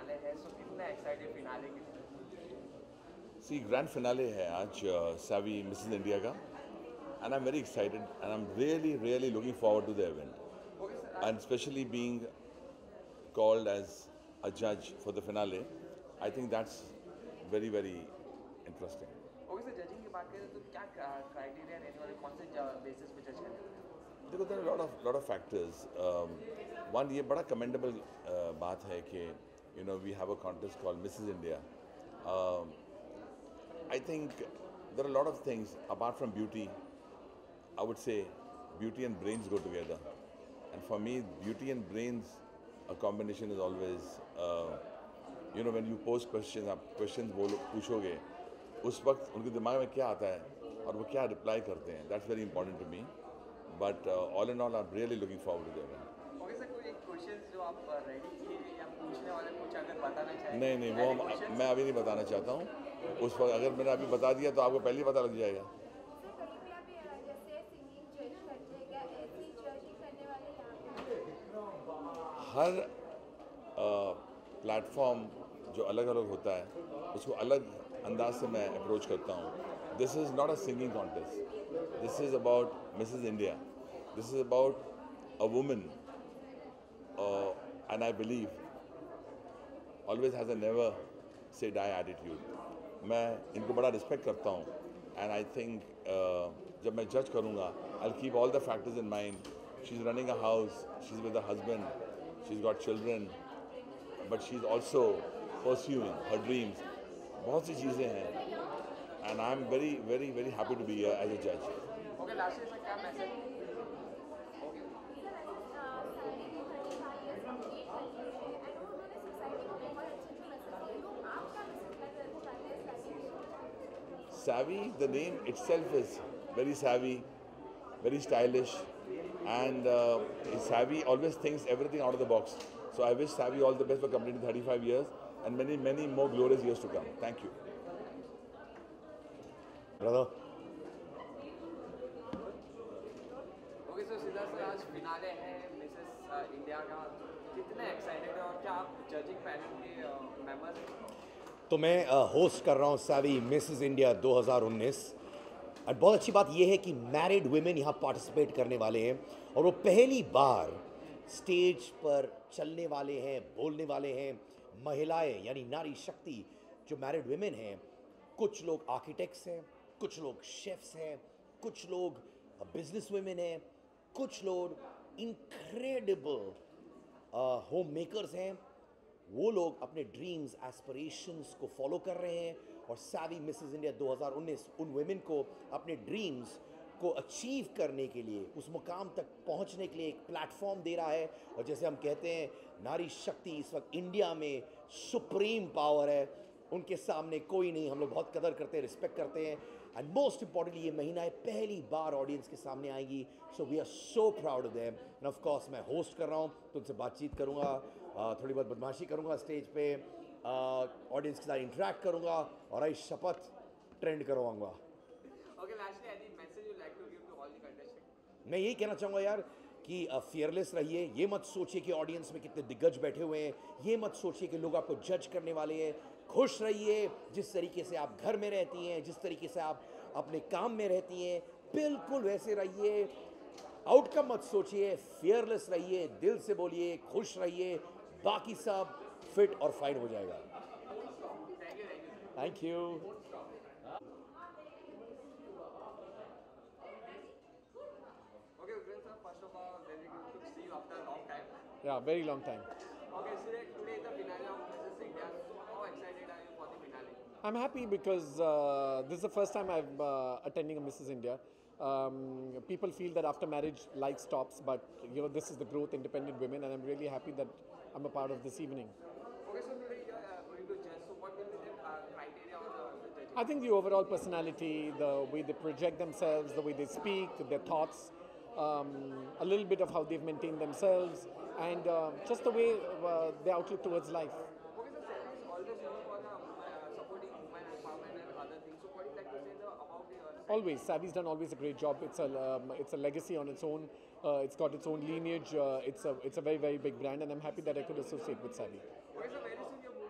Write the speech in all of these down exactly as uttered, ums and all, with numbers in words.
Finale है, सो कितना excited finale के लिए? सी ग्रैंड फिनाले है आज सावी मिसेस इंडिया का and I'm very excited and I'm really really looking forward to the event okay sir, and especially being called as a judge for the finale. I think that's very very interesting. Okay sir, judging की बात करें तो क्या criteria रहने वाले, कौन से basis पे जज करेंगे? देखो there are a lot of lot of factors. Um, one ये बड़ा commendable uh, बात है कि you know we have a contest called Missus India. Um, I think there are a lot of things apart from beauty. I would say beauty and brains go together. And for me, beauty and brains, a combination is always, uh, you know, when you pose questions, आप questions बोलो पूछोगे, उस वक्त उनके दिमाग में क्या आता है और वो क्या रिप्लाई करते हैं. That's very important to me. But uh, all in all, I'm really looking forward to the event. Okay sir, कोई एक क्वेश्चन जो आप रेडी किए या पूछने वाले कुछ अगर बताना चाहें? नहीं नहीं वो हम- मैं अभी नहीं बताना चाहता हूँ. उस वक्त अगर मैंने अभी बता दिया तो आपको पहले ही पता लग जाएगा. हर प्लेटफॉर्म जो अलग अलग होता है उसको अलग अंदाज से मैं अप्रोच करता हूँ. This is not a singing contest. This is about Mrs India. This is about a woman and I believe always has a never say die attitude. मैं इनको बड़ा रिस्पेक्ट करता हूँ एंड आई थिंक जब मैं जज करूँगा I will keep all the factors in mind. She is running a house, she is with a husband, she's got children, but she's also pursuing her dreams. बहुत सी चीज़ें हैं and I'm very very very happy to be here as a judge. Okay, last sir क्या message? Okay, Savvy, the name itself is very savvy, very stylish, and uh, Savvy always thinks everything out of the box. So I wish Savvy all the best for completing thirty-five years and many many more glorious years to come. Thank you. Brother. Okay sir, सीधा sir आज finale है Mrs India का, कितने excited है और क्या आप judging panel के मेंबर्स हैं? तो मैं होस्ट कर रहा हूँ सावी मिसेस इंडिया दो हज़ार उन्नीस. और बहुत अच्छी बात यह है कि मैरिड वुमेन यहाँ पार्टिसिपेट करने वाले हैं और वो पहली बार स्टेज पर चलने वाले हैं, बोलने वाले हैं. महिलाएं यानी नारी शक्ति जो मैरिड वुमेन हैं, कुछ लोग आर्किटेक्ट्स हैं, कुछ लोग शेफ्स हैं, कुछ लोग बिजनेस वुमेन हैं, कुछ लोग इनक्रेडिबल होम मेकर्स हैं. वो लोग अपने ड्रीम्स एस्पिरेशंस को फॉलो कर रहे हैं और सावी मिसेस इंडिया दो हज़ार उन्नीस उन वुमेन को अपने ड्रीम्स को अचीव करने के लिए, उस मुकाम तक पहुंचने के लिए एक प्लेटफॉर्म दे रहा है. और जैसे हम कहते हैं, नारी शक्ति इस वक्त इंडिया में सुप्रीम पावर है, उनके सामने कोई नहीं. हम लोग बहुत कदर करते हैं, रिस्पेक्ट करते हैं. एंड मोस्ट इंपॉर्टेंटली ये महिलाएं पहली बार ऑडियंस के सामने आएंगी. So we are so proud of them. And of course मैं होस्ट कर रहा हूँ तो उनसे बातचीत करूँगा, थोड़ी बहुत बदमाशी करूँगा स्टेज पे, ऑडियंस के साथ इंटरेक्ट करूँगा और आई शपथ ट्रेंड करवाऊँगा. Okay, lastly any message you like to give to all the contestants? मैं यही कहना चाहूँगा यार कि फियरलेस रहिए. ये मत सोचिए कि ऑडियंस में कितने दिग्गज बैठे हुए हैं. ये मत सोचिए कि लोग आपको जज करने वाले हैं. खुश रहिए जिस तरीके से आप घर में रहती हैं, जिस तरीके से आप अपने काम में रहती हैं, बिल्कुल वैसे रहिए. आउटकम मत सोचिए, फियरलेस रहिए, दिल से बोलिए, खुश रहिए. बाकी सब फिट और फाइन हो जाएगा. Thank you. Okay, Ukran sir, first of all, very good to see you after a long time. Yeah, very long time. Okay, so today is the finale of Missus India. So how excited are you for the finale? I'm happy because uh, this is the first time I'm uh, attending a Missus India. Um, people feel that after marriage, life stops, but you know this is the growth, independent women, and I'm really happy that I'm a part of this evening. Okay, so today you are uh, going to judge. So what will be the uh, criteria of the, the judging? I think the overall personality, the way they project themselves, the way they speak, their thoughts, um, a little bit of how they've maintained themselves, and uh, just the way uh, their outlook towards life. Okay, so Sarah is always known for the, uh, supporting women empowerment and other things. So what do you like to say the, about the uh, Always, Savvy's done always a great job. It's a um, it's a legacy on its own. Uh, it's got its own lineage. Uh, it's a it's a very very big brand, and I'm happy that I could associate with Savvy. Okay, so very soon you're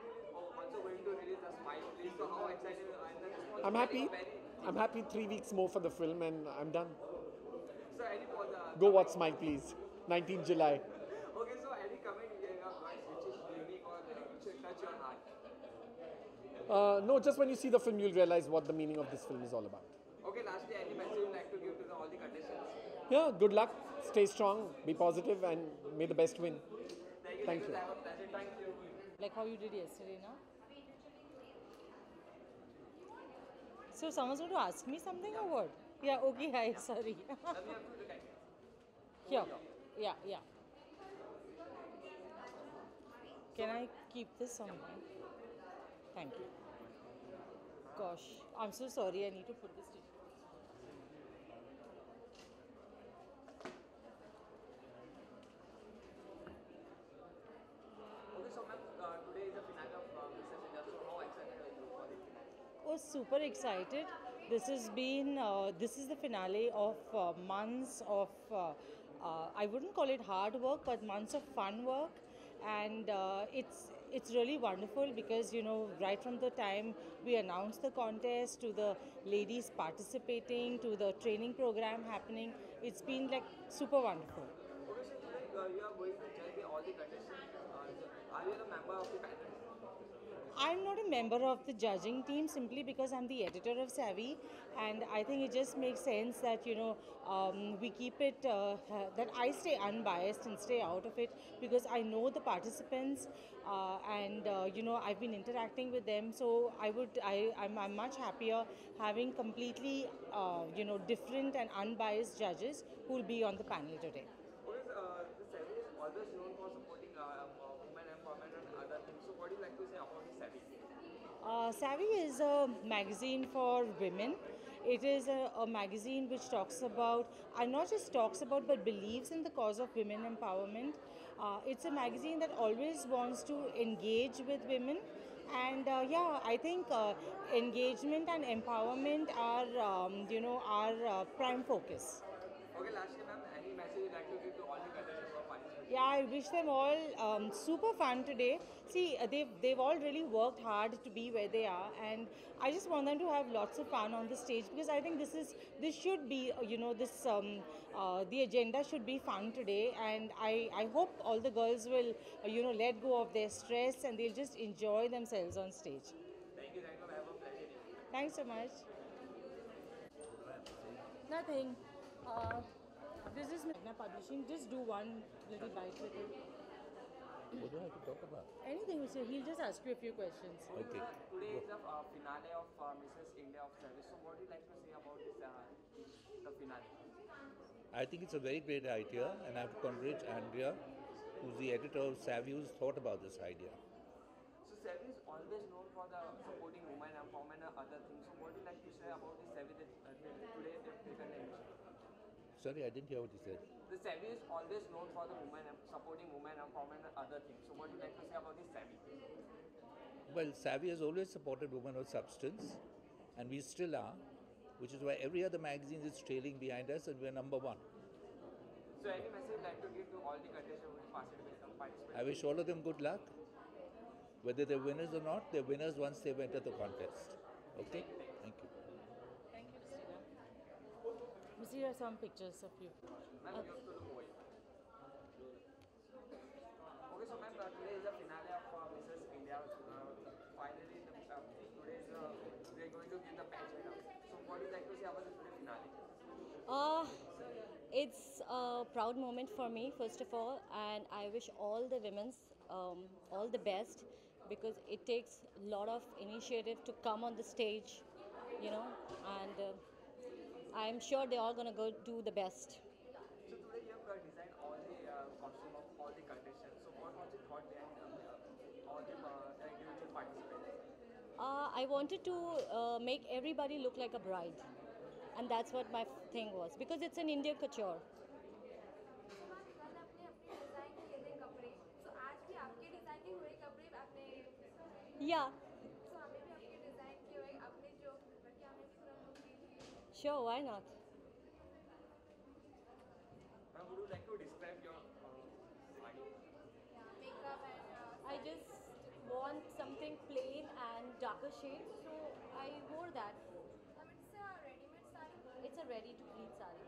I'm happy. I'm happy. Three weeks more for the film, and I'm done. So any for the Go watch Smile, please. nineteenth July. okay, so any comment you have got which is unique or like which will touch your heart? Uh, no, just when you see the film, you'll realize what the meaning of this film is all about. Okay, lastly, any message you'd like to give to the, all the contestants? Yeah, good luck. Stay strong. Be positive, and may the best win. Thank you. Thank you. Have a pleasure. Thank you. Like how you did yesterday, na? So someone's going to ask me something or what? Yeah, okay, hi, sorry. Now we have to look at it. Here. Yeah, yeah. Can I keep this somewhere? Thank you. Gosh, I'm so sorry, I need to put this tissue. Okay, so ma'am, uh, today is the finale of uh, Missus India. So how excited are you for the finale? Oh, super excited. This has been, uh, this is the finale of uh, months of, uh, uh, I wouldn't call it hard work, but months of fun work. And uh, it's, it's really wonderful because, you know, right from the time we announced the contest to the ladies participating to the training program happening, it's been like super wonderful. Okay, so today uh, you are going to judge the, all the contestants. Uh, so are you a member of the panel? I'm not a member of the judging team simply because I'm the editor of Savvy, and I think it just makes sense that you know um, we keep it uh, that I stay unbiased and stay out of it because I know the participants uh, and uh, you know I've been interacting with them, so I would I I'm, I'm much happier having completely uh, you know different and unbiased judges who will be on the panel today. Because uh, the Savvy is always known for supporting uh, uh, women empowerment and other things. So what do you like to say about the Savvy? Uh, Savvy is a magazine for women. It is a, a magazine which talks about, and not just talks about, but believes in the cause of women empowerment. Uh, it's a magazine that always wants to engage with women. And uh, yeah, I think uh, engagement and empowerment are, um, you know, our uh, prime focus. Okay, lastly, ma'am, any message you'd like to give to all the contestants who are participating? Yeah, I wish them all um, super fun today. See, uh, they've, they've all really worked hard to be where they are, and I just want them to have lots of fun on the stage because I think this is this should be uh, you know this um, uh, the agenda should be fun today, and I, I hope all the girls will uh, you know let go of their stress and they'll just enjoy themselves on stage. Thank you, thank you. Have a pleasure. Thanks so much. Nothing. Uh, this is Magna Publishing. Just do one little bite with it. What do I have to talk about? Anything, sir. He'll just ask you a few questions. Okay. Uh, today is the uh, finale of uh, Missus India of Service. So what do you like to say about this, uh, the finale? I think it's a very great idea, and I have to congratulate Andrea, who's the editor of Savvy, who's thought about this idea. So Savvy is always known for the supporting women empowerment and other things. So what do you like to say about the Savvy that uh, today they've taken the initiative? Sorry, I didn't hear what you said. The Savvy is always known for the women em- supporting women empowerment and other things. So what do you like to say about the Savvy? Well, Savvy has always supported women of substance, and we still are, which is why every other magazine is trailing behind us, and we're number one. So any message you'd like to give to all the contestants who will participate? I wish all of them good luck. Whether they're winners or not, they're winners once they've entered the contest. Okay? Thank you. Thank you, Mr. Here are some pictures of you. Ma'am, you have to look over here. Okay, so ma'am, uh, today is the finale of uh, Missus India. Uh, finally, the, uh, today is, uh, we are going to give the patch winner. So what would you like to say about the today finale? Uh, it's a proud moment for me, first of all, and I wish all the women's um, all the best because it takes a lot of initiative to come on the stage, you know, and uh, I'm sure they're all gonna go do the best. So today you have uh, designed all the uh, costume of all the contestants. So what was the thought behind uh, all the uh, individual participants? Uh, I wanted to uh, make everybody look like a bride, and that's what my f- thing was because it's an Indian couture. Yeah. Sure, why not? Ma'am, would you like to describe your uh, style? I just want something plain and darker shades, so I wore that. it's a ready to pleat sari.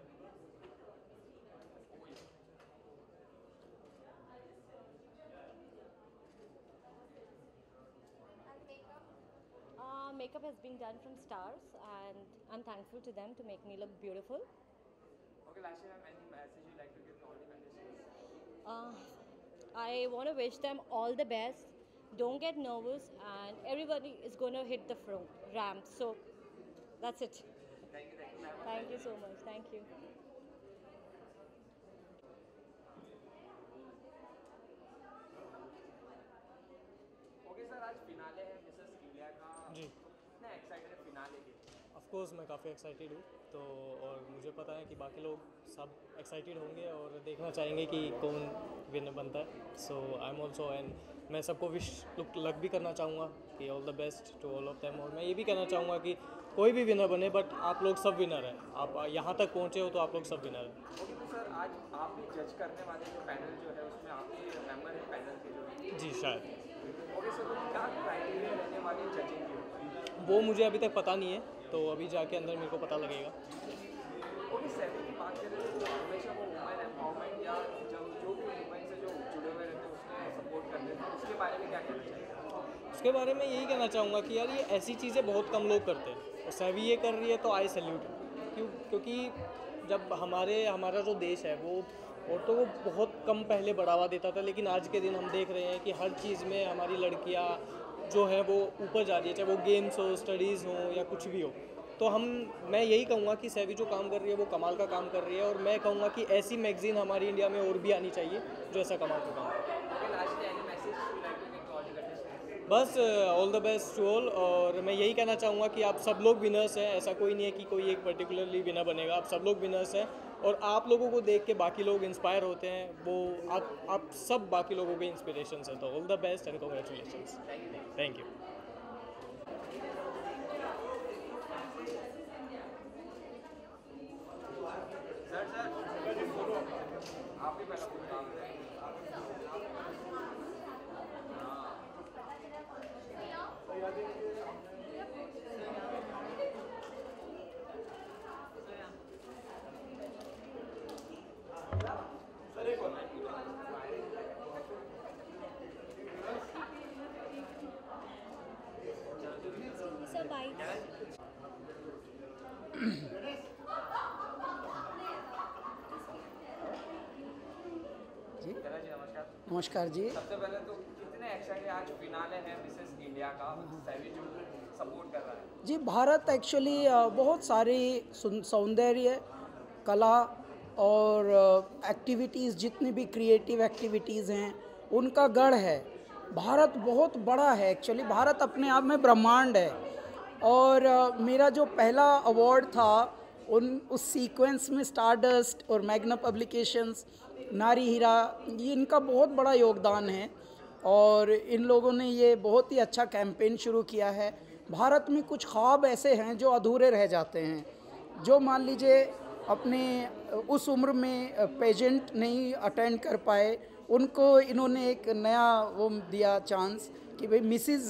Uh, makeup has been done from Stars, and I'm thankful to them to make me look beautiful. Okay, lastly, ma'am, any message you'd like to give to all the contestants? Uh, I want to wish them all the best. Don't get nervous, and everybody is going to hit the front ramp. So that's it. Thank you, thank you, ma'am. Thank you so much. Thank you. Okay sir, आज finale है Mrs India का। जी कितना excited है finale के लिए? Of course मैं काफ़ी एक्साइटेड हूँ, तो और मुझे पता है कि बाकी लोग सब एक्साइटेड होंगे और देखना चाहेंगे कि कौन विनर बनता है. So I am also, and मैं सबको विश लक भी करना चाहूँगा कि all the best to all of them. और मैं ये भी कहना चाहूँगा कि कोई भी विनर बने, बट आप लोग सब विनर हैं. आप यहाँ तक पहुँचे हो तो आप लोग सब विनर हैं. ओके, तो सर आज आप भी जज करने वाले जो पैनल जो है उसमें आप भी मेंबर हैं पैनल के जो? जी शायद. ओके सर, तो क्या क्राइटेरिया रहने वाली जजिंग की? वो मुझे अभी तक पता नहीं है, तो अभी जाके अंदर मेरे को पता लगेगा. ओके, सेवी की बात करें तो हमेशा वो वुमेन एम्पावरमेंट या जो जो भी वुमेन से जो जुड़े हुए रहते हैं उसमें सपोर्ट करते हैं, तो उसके बारे में क्या कहना चाहिए? उसके बारे में यही कहना चाहूँगा कि यार ये ऐसी चीज़ें बहुत कम लोग करते हैं, और सैवी ये कर रही है तो आई सैल्यूट. क्यों? क्योंकि जब हमारे हमारा जो देश है वो औरतों को बहुत कम पहले बढ़ावा देता था, लेकिन आज के दिन हम देख रहे हैं कि हर चीज़ में हमारी लड़कियाँ जो है वो ऊपर जा रही है, चाहे वो गेम्स हो, स्टडीज़ हो या कुछ भी हो. तो हम मैं यही कहूँगा कि सैवी जो काम कर रही है वो कमाल का काम कर रही है, और मैं कहूँगा कि ऐसी मैगजीन हमारी इंडिया में और भी आनी चाहिए जो ऐसा कमाल का काम करे. बस all the best to all. और मैं यही कहना चाहूँगा कि आप सब लोग विनर्स हैं. ऐसा कोई नहीं है कि कोई एक पर्टिकुलरली विनर बनेगा. आप सब लोग विनर्स हैं, और आप लोगों को देख के बाकी लोग इंस्पायर होते हैं. वो आप आप सब बाकी लोगों के इंस्पिरेशन हैं. तो all the best and congratulations. Thank you. Sir sir आप भी पहला पूरा काम करें. Sir, bye. जी चला जी, नमस्कार. नमस्कार जी. सबसे पहले तो कितने एक्साइटेड आज फिनाले है मिसेस इंडिया का, सैवी जो सपोर्ट कर रहा है? जी भारत एक्चुअली बहुत सारी सुन- सौंदर्य कला और एक्टिविटीज़, जितनी भी क्रिएटिव एक्टिविटीज़ हैं उनका गढ़ है. भारत बहुत बड़ा है एक्चुअली. भारत अपने आप में ब्रह्मांड है. और अ, मेरा जो पहला अवार्ड था उन उस सीक्वेंस में स्टारडस्ट और मैग्ना पब्लिकेशंस, नारी हीरा, ये इनका बहुत बड़ा योगदान है. और इन लोगों ने ये बहुत ही अच्छा कैंपेन शुरू किया है. भारत में कुछ ख्वाब ऐसे हैं जो अधूरे रह जाते हैं. जो मान लीजिए अपने उस उम्र में पेजेंट नहीं अटेंड कर पाए, उनको इन्होंने एक नया वो दिया चांस कि भाई मिसिज़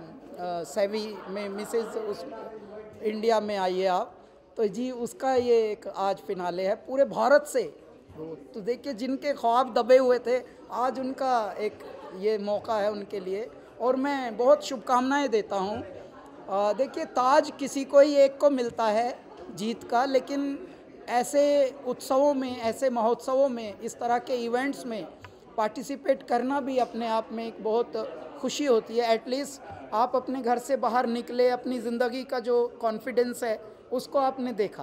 सैवी में मिसिज़ उस इंडिया में आइए आप. तो जी उसका ये एक आज फिनाले है पूरे भारत से. तो देखिए जिनके ख्वाब दबे हुए थे आज उनका एक ये मौका है उनके लिए, और मैं बहुत शुभकामनाएं देता हूँ. देखिए ताज किसी को ही एक को मिलता है जीत का, लेकिन ऐसे उत्सवों में, ऐसे महोत्सवों में, इस तरह के इवेंट्स में पार्टिसिपेट करना भी अपने आप में एक बहुत खुशी होती है. एटलीस्ट आप अपने घर से बाहर निकले, अपनी ज़िंदगी का जो कॉन्फिडेंस है उसको आपने देखा.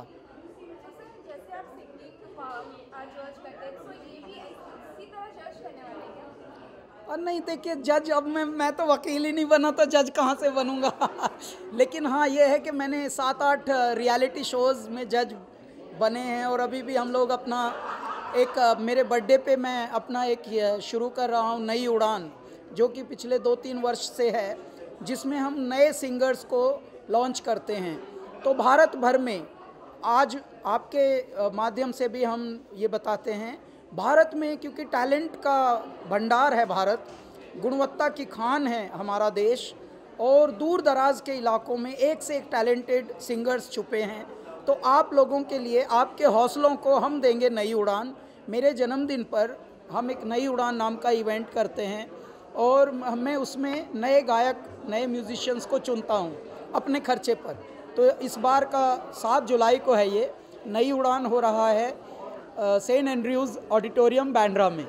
जैसे आप सिंगिंग आज जज करते हैं, तो ये भी इसी तरह जज करने वाले हैं क्या? और नहीं देखिए जज, अब मैं मैं तो वकील ही नहीं बना तो जज कहाँ से बनूंगा. लेकिन हाँ ये है कि मैंने सात आठ रियलिटी शोज़ में जज बने हैं, और अभी भी हम लोग अपना एक मेरे बर्थडे पे मैं अपना एक शुरू कर रहा हूँ नई उड़ान, जो कि पिछले दो तीन वर्ष से है, जिसमें हम नए सिंगर्स को लॉन्च करते हैं. तो भारत भर में आज आपके माध्यम से भी हम ये बताते हैं, भारत में क्योंकि टैलेंट का भंडार है भारत, गुणवत्ता की खान है हमारा देश, और दूर दराज के इलाकों में एक से एक टैलेंटेड सिंगर्स छुपे हैं. तो आप लोगों के लिए, आपके हौसलों को हम देंगे नई उड़ान। मेरे जन्मदिन पर हम एक नई उड़ान नाम का इवेंट करते हैं और मैं उसमें नए गायक, नए म्यूजिशियंस को चुनता हूं अपने खर्चे पर। तो इस बार का सात जुलाई को है, ये नई उड़ान हो रहा है सेंट एंड्रयूज़ ऑडिटोरियम बांद्रा में।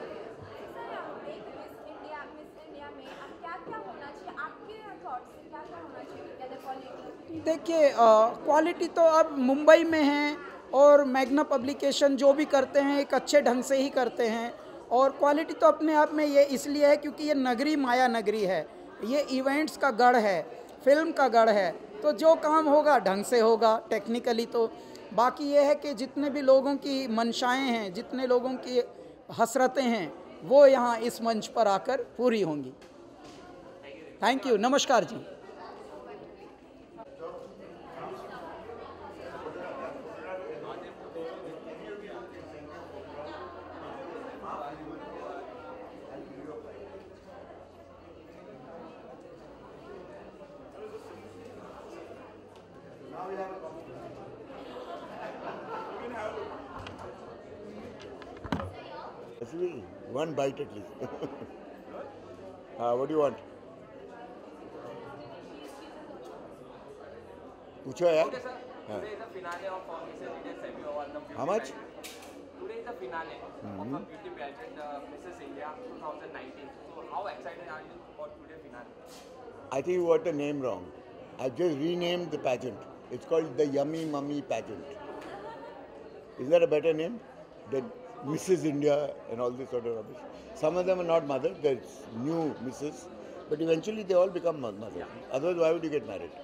देखिए, क्वालिटी तो अब मुंबई में है और मैग्ना पब्लिकेशन जो भी करते हैं एक अच्छे ढंग से ही करते हैं, और क्वालिटी तो अपने आप में ये इसलिए है क्योंकि ये नगरी माया नगरी है, ये इवेंट्स का गढ़ है, फिल्म का गढ़ है, तो जो काम होगा ढंग से होगा टेक्निकली। तो बाकी ये है कि जितने भी लोगों की मंशाएं हैं, जितने लोगों की हसरतें हैं, वो यहाँ इस मंच पर आकर पूरी होंगी। थैंक यू, नमस्कार जी। One bite at least. uh, what do you want? Pucho yaar. Okay, sir. Today is the finale of uh, Missus India Semi Award. the beauty How much? pageant. Today is the finale Mm-hmm. of a beauty pageant, uh, Missus India twenty nineteen. So, how excited are you for today's finale? I think you got the name wrong. I just renamed the pageant. It's called the Yummy Mummy Pageant. Is that a better name than Missus India and all this sort of rubbish? Some of them are not mothers, there's new Missus, but eventually they all become mothers. Yeah. Otherwise, why would you get married?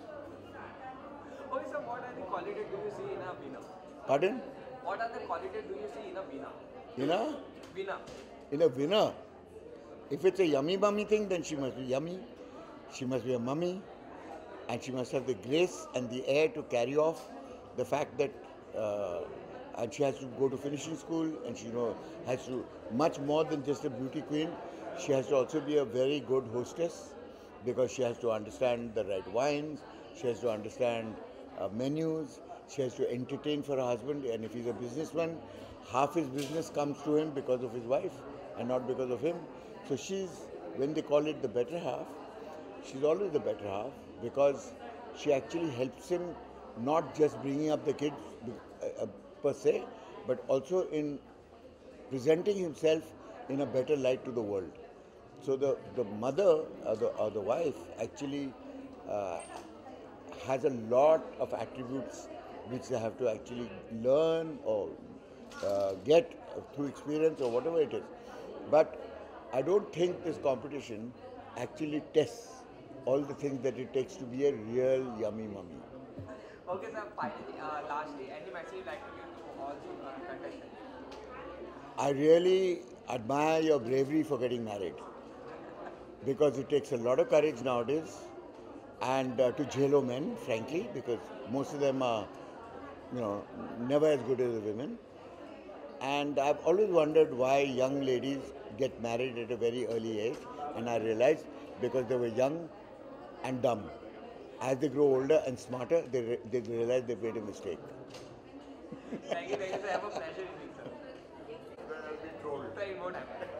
Okay, sir, what are the qualities do you see in a winner? Pardon? What are the qualities do you see in a winner? In a? Winner. In a winner? If it's a yummy mummy thing, then she must be yummy, she must be a mummy, and she must have the grace and the air to carry off the fact that uh, and she has to go to finishing school, and she you know has to much more than just a beauty queen. She has to also be a very good hostess, because she has to understand the right wines, she has to understand uh, menus, she has to entertain for her husband, and if he's a businessman, half his business comes to him because of his wife and not because of him. So she's, when they call it the better half, she's always the better half, because she actually helps him not just bringing up the kids uh, per se, but also in presenting himself in a better light to the world. So the, the mother or the, or the wife actually uh, has a lot of attributes which they have to actually learn or uh, get through experience or whatever it is. But I don't think this competition actually tests all the things that it takes to be a real yummy mummy. Okay, sir, finally, uh, lastly, any message you'd like to give to all the uh, contestants? I really admire your bravery for getting married, because it takes a lot of courage nowadays, and uh, to jail men, frankly, because most of them are, you know, never as good as the women. And I've always wondered why young ladies get married at a very early age, and I realized because they were young and dumb. As they grow older and smarter, they, re they realize they made a mistake. Thank you, thank you, sir. Have a pleasure evening, sir. Try more time.